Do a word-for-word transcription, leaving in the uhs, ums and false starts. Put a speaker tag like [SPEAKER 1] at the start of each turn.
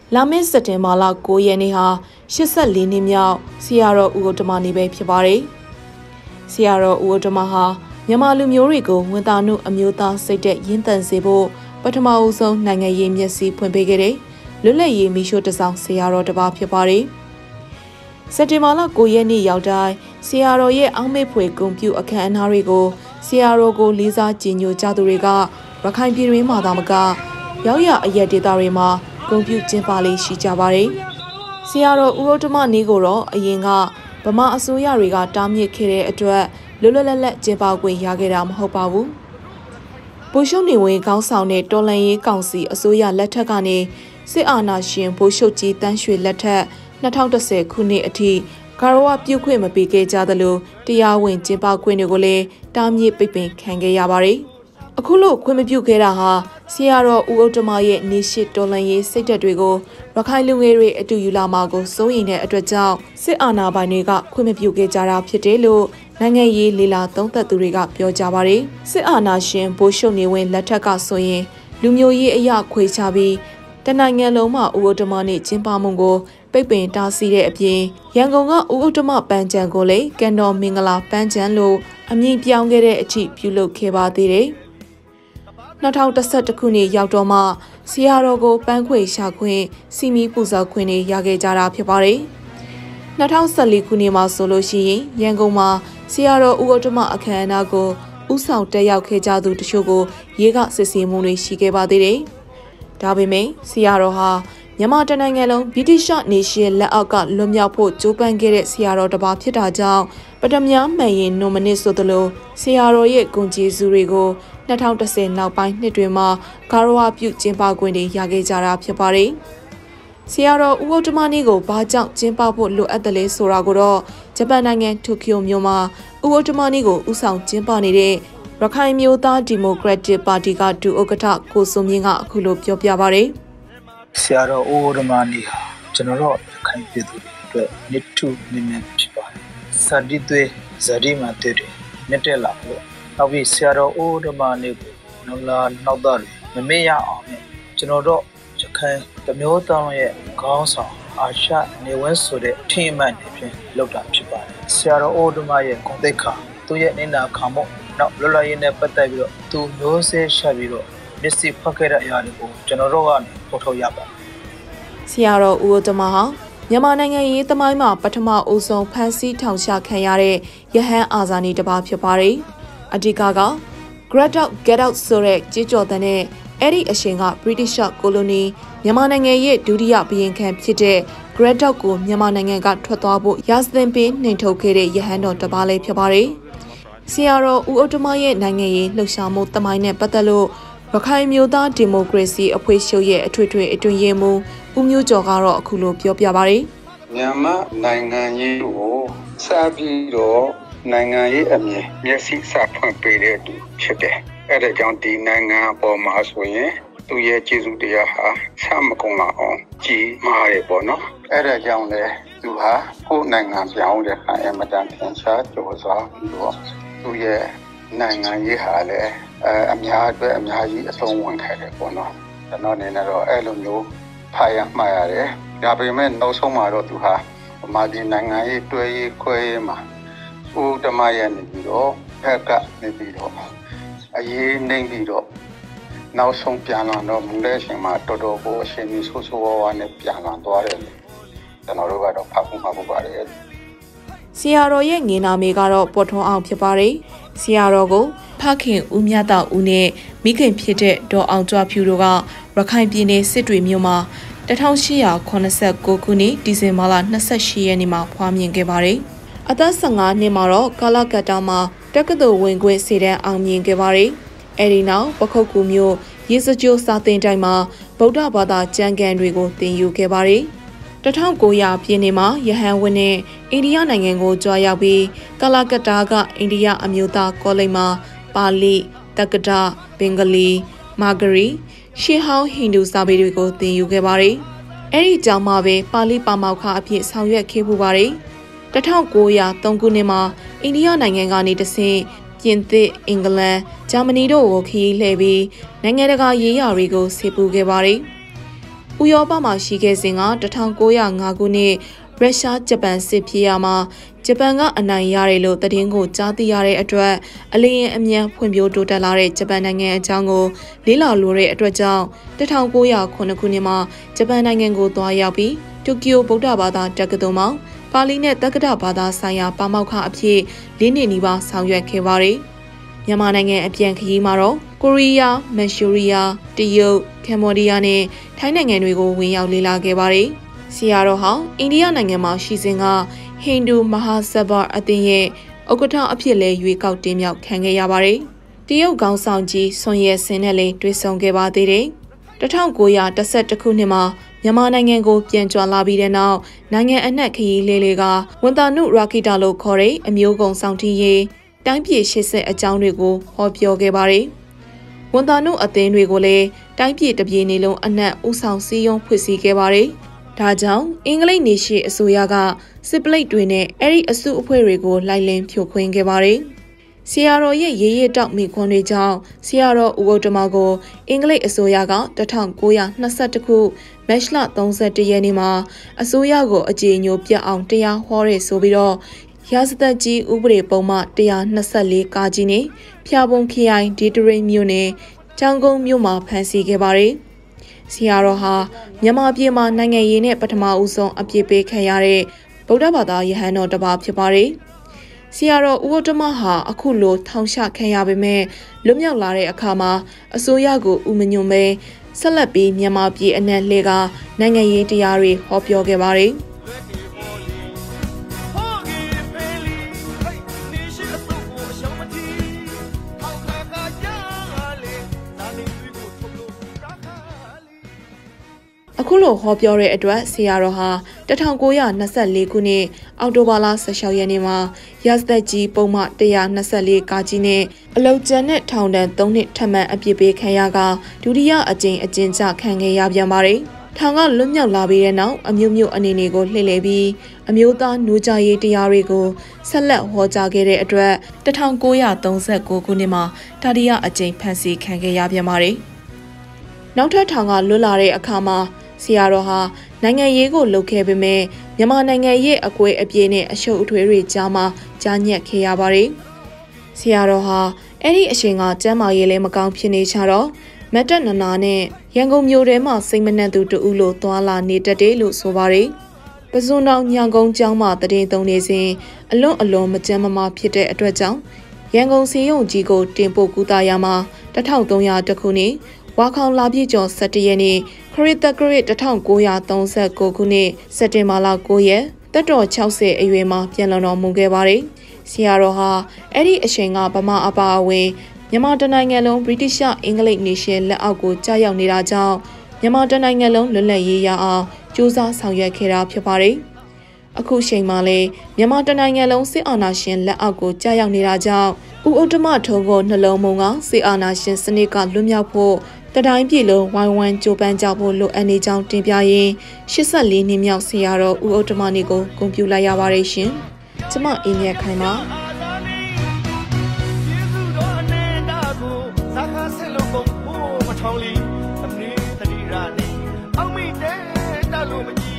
[SPEAKER 1] လာမင်းစက်တင်ဘာလကိုရက်နေ့ဟာရှစ်ဆက်လေးနှစ်မြောက်ဆရာတော်ဦးဥတ္တမနေ့ပဲဖြစ်ပါတယ်။ဆရာတော်ဦးဥတ္တမဟာမြန်မာလူမျိုးတွေကိုဝန်တာနုအမျိုးသားစိတ်သက်ရင်းတန်စေဖို့ပထမအဦးဆုံးနိုင်ငံရေးမျက်စိဖွင့်ပေးခဲ့တဲ့လွတ်လပ်ရေးမီးရှို့တစောင်းဆရာတော်တစ်ပါးဖြစ်ပါတယ်။စက်တင်ဘာလကိုရက်နေ့ရောက်တိုင်းဆရာတော်ရဲ့အောက်မေ့ဖွယ်ဂုဏ်ပြုအခမ်းအနားတွေကိုဆရာတော်ကိုလေးစားကြည်ညိုကြသူတွေကရခိုင်ပြည်တွင်းမှာသာမကရောက်ရအရက်ဒေသတွေမှာဂုဏ်ပြုကျင်းပလေးရှိကြပါတယ်။ဆရာတော်ဦးဥတ္တမနေ့ကိုတော့အရင်ကဗမာအစိုးရတွေကတားမြစ်ခဲ့တဲ့အတွက်လွတ်လွတ်လပ်လပ်ကျင်းပခွင့်ရခဲ့တာမဟုတ်ပါဘူး။ဗိုလ်ချုပ်နေဝင်းခေါင်းဆောင်တဲ့တော်လှန်ရေးကောင်စီအစိုးရလက်ထက်ကနေစစ်အာဏာရှင်ဗိုလ်ချုပ်ကြီးတန်းရွှေလက်ထက်၂၀၁၀ခုနှစ်အထိဂါရဝပြုခွင့်မပေးခဲ့ကြသလိုတရားဝင်ကျင်းပခွင့်တွေကိုလည်းတားမြစ်ပိတ်ပင်ခံခဲ့ရပါတယ်။အခုလို့ခွင့်မပြုခဲ့တာဟာဆရာတော်ဦးဥတ္တမရဲ့နေရှိတော်လှန်ရေးစိတ်ဓာတ်တွေကိုရခိုင်လူငယ်တွေအတူယူလာမှာကိုစိုးရိမ်တဲ့အတွက်ကြောင့်စစ်အာဏာပိုင်တွေကခွင့်မပြုခဲ့ကြတာဖြစ်တယ်လို့နိုင်ငံရေးလေလာသုံးသပ်သူတွေကပြောကြပါတယ်။စစ်အာဏာရှင်ဗိုလ်ချုပ်နေဝင်းလက်ထက်ကဆိုရင်လူမျိုးရေးအရာခွေချပြီးတနိုင်ငံလုံးမှာဦးဥတ္တမနဲ့ကျင်းပမှုကိုပိတ်ပင်တားဆီးတဲ့အပြင်ရန်ကုန်ကဦးဥတ္တမပန်းချံကိုလည်းကန်တော်မင်္ဂလာပန်းချံလို့အမည်ပြောင်းခဲ့တဲ့အထိပြုလုပ်ခဲ့ပါသေးတယ်။၂၀၁၁ခုနှစ်ရောက်တော့မှဆရာတော်ကိုပန်းခွေရှာခွင့်စီမီပူဇော်ခွင့်တွေရခဲ့ကြတာဖြစ်ပါတယ်။၂၀၁၄ခုနှစ်မှာဆိုလို့ရှိရင်ရန်ကုန်မှာဆရာတော်ဦးဥတ္တမအခမ်းအနားကိုဥဆောင်တက်ရောက်ခဲ့ကြသူတချို့ကိုရေးကစစ်ဆေးမှုတွေရှိခဲ့ပါသေးတယ်။ဒါပေမဲ့ဆရာတော်ဟာမြန်မာတနိုင်ငံလုံးဗြိတိရှနေရှင်လက်အောက်ကလွတ်မြောက်ဖို့ကြိုးပမ်းခဲ့တဲ့ဆရာတော်တစ်ပါးဖြစ်တာကြောင့်ပထမမှန်ရင်နိုမနစ်ဆိုသလိုဆရာတော်ရဲ့ဂုဏ်ကျေးဇူးတွေကို၂၀၁၀နောက်ပိုင်းနှစ်တွေမှာဂါရဝပြုကျင်းပခွင့်တွေရခဲ့ကြတာဖြစ်ပါတယ်။ဆရာတော်ဦးဥတ္တမနေ့ကိုဘာကြောင့်ကျင်းပဖို့လိုအပ်တယ်လဲဆိုတာကိုတော့ဂျပန်နိုင်ငံတိုကျိုမြို့မှာဦးဥတ္တမနေ့ကိုဦးဆောင်ကျင်းပနေတဲ့ရခိုင်မျိုးသားဒီမိုကရက်တစ်ပါတီကဒုဥက္ကဋ္ဌကိုစုံမြင့်ကအခုလိုပြောပြပါဗျ
[SPEAKER 2] ။ဆရာတော်ဦးဥတ္တမနေ့ဟာကျွန်တော်တို့ရခိုင်ပြည်သူတွေအတွက်နှစ်ထုနှစ်မြတ်ဖြစ်ပါတယ်။စာတိသွေးဇာတိမာတဲ့နှစ်တက်လာလို့နောက်ပြီးဆရာတော်ဦးဥတ္တမနေ့ကိုနောက်လာနောက်သားတွေမမေ့ရအောင်နဲ့ကျွန်တော်တို့ရခိုင်တမျိုးသားရဲ့ခေါင်းဆောင်အာရှနေဝဲဆိုတဲ့ထင်မှန်နေဖြင့်လောက်တာဖြစ်ပါတယ်။ဆရာတော်ဦးဥတ္တမရဲ့ဂုဏ်သိက္ခာသူရဲ့နေနာခံမှုနောက်လွတ်လပ်ရေးနဲ့ပတ်သက်ပြီးတော့သူမျိုးစေ့ရှာပြီးတော့မျက်စိဖက်ခဲ့တဲ့အရာတွေကိုကျွန်တော်တို့ကနေပေါ်ထုတ်ရပါတယ်
[SPEAKER 1] ။ဆရာတော်ဦးဥတ္တမဟာမြန်မာနိုင်ငံရေးသမိုင်းမှာပထမအဦးဆုံးဖမ်းဆီးထောင်ချခံရတဲ့ရဟန်းအာဇာနည်တစ်ပါးဖြစ်ပါတယ်။အဓိကက Get Out Get Out ဆိုတဲ့ကြေးကြော်သံနဲ့အဲ့ဒီအရှင်က British ကိုလိုနီမြန်မာနိုင်ငံရဲ့ဒုတိယဘုရင်ခံဖြစ်တဲ့ Get Out ကိုမြန်မာနိုင်ငံကထွက်သွားဖို့ရာဇသင်ပေးနှင်ထုတ်ခဲ့တဲ့ရဟန်းတော်တစ်ပါးလေးဖြစ်ပါတယ်။ဆရာတော်ဦးဥတ္တမရဲ့နိုင်ငံရေးလှုပ်ရှားမှုသမိုင်းနဲ့ပတ်သက်လို့ရခိုင်မျိုးသားဒီမိုကရေစီအဖွဲ့ချုပ်ရဲ့အထွေထွေအတွင်းရေးမှူးဦးမျိုးကျော်ကတော့အခုလိုပြောပြပါဗျ
[SPEAKER 3] ။မြန်မာနိုင်ငံရေးကိုစပြီးတော့နိုင်ငံရေးအမြင်မျက်စိစဖွင့်ပေးတဲ့သူဖြစ်တယ်။အဲဒါကြောင့်ဒီနိုင်ငံအပေါ်မှာဆိုရင်သူရဲ့ကျေးဇူးတရားဟာဆမကုန်လောက်အောင်ကြီးမားတယ်ပေါ့နော်။အဲဒါကြောင့်လေသူဟာကိုယ်နိုင်ငံပြောင်းတဲ့အခါအမတန်ထင်ရှားကျော်စွာပြီးတော့သူရဲ့နိုင်ငံရေးဟာလည်းအအများအတွက်အများကြီးအဆုံးဝင်ခဲ့တယ်ပေါ့နော်ကျွန်တော်အနေနဲ့တော့အဲ့လိုမျိုးဖာရမှားရတယ်ဒါပေမဲ့နောက်ဆုံးမှာတော့သူဟာဗမာပြည်နိုင်ငံရေးတွဲရေးခွဲရေးမှာဦးဓမ္မရဲ့နေပြီးတော့ဖက်ကနေပြီးတော့အရေးနှိမ့်ပြီးတော့နောက်ဆုံးပြန်လာတော့မူတဲ့ရှင်မှာတော်တော်ကိုအရှင်ကြီးဆိုးဆိုးဝါးဝါနဲ့ပြန်လာသွားတယ်ကျွန်တော်တို့ကတော့ဖတ်ဖို့မှပို့ပါတယ်
[SPEAKER 1] ဆရာတော်ရဲ့ငင်နာမေကတော့ပေါ်ထွန်းအောင်ဖြစ်ပါတယ်ဆရာတော်ကိုဖခင်ဦးမြတ်တော်ဦးနဲ့မိခင်ဖြစ်တဲ့ဒေါ်အောင်ကျွဖြူတို့ကရခိုင်ပြည်နယ်စစ်တွေမြို့မှာ၁၈၇၉ခုနှစ်ဒီဇင်ဘာလ၂၈ရက်နေ့မှာဖွားမြင်ခဲ့ပါတယ်။အသက်၁၅နှစ်မှာတော့ကာလကတ္တာမှာတက္ကသိုလ်ဝင်ခွင့်စေတမ်းအောင်မြင်ခဲ့ပါတယ်။အဲဒီနောက်ပခုတ်ကူမြို့ရေစကြိုစာသင်တိုင်းမှာဗုဒ္ဓဘာသာကျမ်းဂန်တွေကိုသင်ယူခဲ့ပါတယ်။၁၉၀၀ပြည့်နှစ်မှာရဟန်းဝင်းနဲ့အိန္ဒိယနိုင်ငံကိုကြွားရောက်ပြီးကာလကတ္တာကအိန္ဒိယအမျိုးသားကောလိပ်မှာပါဠိတက္ကဒဘင်္ဂလီမာဂရီရှေးဟောင်းဟိန္ဒူစာပေတွေကိုသင်ယူခဲ့ပါတယ်။အဲဒီကျောင်းမှာပဲပါဠိပါမောက္ခအဖြစ်ဆောင်ရွက်ခဲ့ပူပါတယ်။၁၉၀၃ခုနှစ်မှာအိန္ဒိယနိုင်ငံကနေတဆင့်ပြင်သစ်အင်္ဂလန်ဂျာမနီတို့ကိုခရီးလှည့်ပြီးနိုင်ငံတကာရေးရာတွေကိုဆေးပူခဲ့ပါတယ်။ဥရောပမှာရှိခဲ့စဉ်က၁၉၀၅ခုနှစ်ရုရှားဂျပန်စစ်ဖြစ်ရမှာဂျပန်ကအနိုင်ရတယ်လို့သတင်းကိုကြားသိရတဲ့အတွက်အလင်းအမြန်ဖွံ့ဖြိုးတိုးတက်လာတဲ့ဂျပန်နိုင်ငံအကြောင်းကိုလေးလာလိုတဲ့အတွက်ကြောင့်၁၉၀၉ခုနှစ်မှာဂျပန်နိုင်ငံကိုသွားရောက်ပြီးတိုကျိုဗုဒ္ဓဘာသာတက္ကသိုလ်မှာပါဠိနဲ့တက္ကသိုလ်ဘာသာဆိုင်ရာပါမောက္ခအဖြစ်လေးနှစ်နီးပါးဆောင်ရွက်ခဲ့ပါတယ်။မြန်မာနိုင်ငံအပြန်ခရီးမှာတော့ကိုရီးယား၊မန်ရှူရီးယား၊တရုတ်၊ကမ္ဘောဒီးယားနဲ့ထိုင်းနိုင်ငံတွေကိုဝင်ရောက်လေ့လာခဲ့ပါတယ်။ဆရာတော်ဟာအိန္ဒိယနိုင်ငံမှာရှိစဉ်ကဟိန္ဒူမဟာစဗာအသင်းရဲ့ဥက္ကဋ္ဌအဖြစ်လဲရွေးကောက်တင်မြှောက်ခံခဲ့ရပါတယ်။တရုတ်ကောင်ဆောင်ကြီးဆွန်ရဲစင်နဲ့လည်းတွေ့ဆုံခဲ့ပါသေးတယ်။၁၉၁၁ခုနှစ်မှာမြန်မာနိုင်ငံကိုပြန်ကြွလာပြီးတဲ့နောက်နိုင်ငံအနှံ့ခရီးလေးတွေကဝန်တာနုရာခိတာလို့ခေါ်တဲ့အမျိုးကုံဆောင်ထီးရေးတိုင်းပြည်ရှေ့ဆက်အကြောင်းတွေကိုဟောပြောခဲ့ပါတယ်။ဝန်တာနုအသင်းတွေကိုလည်းတိုင်းပြည်တစ်ပြည်နေလုံးအနှံ့ဦးဆောင်စည်းရုံးဖွဲ့စည်းခဲ့ပါတယ်။ဒါကြောင့်အင်္ဂလိပ်နေရှိအစိုးရကစစ်ပလိတ်တွေနဲ့အဲ့ဒီအစုအဖွဲ့တွေကိုလိုက်လံဖြိုခွင်းခဲ့ပါတယ်။ဆရာတော်ရဲ့ရေးရတောက်မိခွန်းတွေကြောင့်ဆရာတော်ဦးဂုတ်တမကိုအင်္ဂလိပ်အစိုးရက၁၉၂၁ခုမတ်လ၃၁ရက်နေ့မှာအစိုးရကိုအကြေအညိုပြတ်အောင်တရားဟောရဲဆိုပြီးတော့ရာဇသက်ကြီးဥပဒေပုံမှ၁၂၄ကာကြီးနဲ့ဖျာပုံခရိုင်ဒီတရိတ်မြို့နယ်ကျောင်းကုန်းမြို့မှာဖမ်းဆီးခဲ့ပါတယ်။ဆရာတော်ဟာမြန်မာပြည်မှာနိုင်ငံရေးနဲ့ပထမဦးဆုံးအပြစ်ပေးခံရတဲ့ဗုဒ္ဓဘာသာယဟန်တော်တစ်ပါးဖြစ်ပါတယ်။ဆရာတော်ဦးဝတ္တမဟာအခုလိုထောင်ချခံရပေမဲ့လွတ်မြောက်လာတဲ့အခါမှာအစိုးရကိုဥမညွန်ပဲဆက်လက်ပြီးမြန်မာပြည်အနှံ့လှည့်ကနိုင်ငံရေးတရားတွေဟောပြောခဲ့ပါတယ်။အခုလိုဟောပြောတဲ့အတွက်ဆရာတော်ဟာ၁၉၂၄ခုနှစ်အောက်တိုဘာလ၁၆ရက်နေ့မှာရာဇသက်ကြီးပုံမှ၁၂၄ကာကြီးနဲ့အလုတ်ကျန်နဲ့ထောင်ဒဏ်၃နှစ်ထပ်မံအပြစ်ပေးခံရကဒုတိယအကြိမ်အကျဉ်းချခံခဲ့ရပြန်ပါတယ်။ထောင်ကလွတ်မြောက်လာပြီးတဲ့နောက်အမျိုးမျိုးအနေနဲ့ကိုလှည့်လည်ပြီးအမျိုးသားနူးကြရေးတရားတွေကိုဆက်လက်ဟောကြားခဲ့တဲ့အတွက်၁၉၃၉ခုနှစ်မှာတတိယအကြိမ်ဖမ်းဆီးခံခဲ့ရပြန်ပါတယ်။နောက်ထပ်ထောင်ကလွတ်လာတဲ့အခါမှာဆရာတော်ဟာနိုင်ငံရေးကိုလုပ်ခဲ့ပေမဲ့မြန်မာနိုင်ငံရဲ့အကွဲအပြေးနဲ့အရှုပ်အထွေးတွေကြားမှာကြားညက်ခဲ့ရပါတယ်။ဆရာတော်ဟာအဲ့ဒီအချိန်ကကျမ်းမာရေးလည်းမကောင်းဖြစ်နေချတော့မတ်တက်နနာနဲ့ရန်ကုန်မြို့ထဲမှာစိတ်မနှံ့သူတူလို့သွားလာနေတတ်တယ်လို့ဆိုပါတယ်။ပဇွန်တော်ညောင်ကုန်းကျောင်းမှာတည်တုံနေစဉ်အလွန်အလွန်မကြမ်းမမာဖြစ်တဲ့အတွက်ကြောင့်ရန်ကုန်စီယုံကြီးကိုတင်ပို့ကူတာရမှာ၁၃၀၁ခုနှစ်ဝါခေါင်လာပြည့်ကျော်၁၁ရက်နေ့ခရစ်တကရစ်၁၉၃၉ခုနှစ်စက်တင်ဘာလ၉ရက်တက်တော်၆၀အရွယ်မှာပြန်လည်တော်မူခဲ့ပါတယ်။ဆရာတော်ဟာအဲ့ဒီအချိန်ကဗမာအပါအဝင်မြန်မာတနိုင်ငံလုံးဗြိတိရှ်အင်္ဂလိပ်နေရှင်လက်အောက်ကိုကြားရောက်နေတာကြောင့်မြန်မာတနိုင်ငံလုံးလွတ်လပ်ရေးရအောင်ကြိုးစားဆောင်ရွက်ခဲ့တာဖြစ်ပါတယ်။အခုချိန်မှာလည်းမြန်မာတနိုင်ငံလုံးစစ်အာဏာရှင်လက်အောက်ကိုကြားရောက်နေတာကြောင့်ဦးဥတ္တမထုံးကိုနှလုံးမုံကစစ်အာဏာရှင်စနစ်ကလွတ်မြောက်ဖို့တတိုင်းပြည်လုံးဝိုင်းဝန်းကြိုးပမ်းကြဖို့လိုအပ်နေကြောင်းတင်ပြရင်း၈၄နှစ်မြောက်ဆရာတော်ဦးဥတ္တမနေကိုဂုဏ်ပြုလိုက်ရပါတယ်ရှင်။ကျမအင်းမြတ်ခိုင်ပါ
[SPEAKER 4] ထောင်လီအမင်းတတိရာနေအောင်မိတဲ့တလို့မကြီး